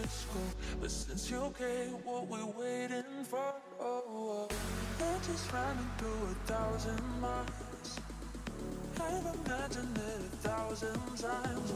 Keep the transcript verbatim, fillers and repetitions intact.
let's go. But since you came, what we waiting for? Oh, oh. We're just running through a thousand miles. I've imagined it a thousand times.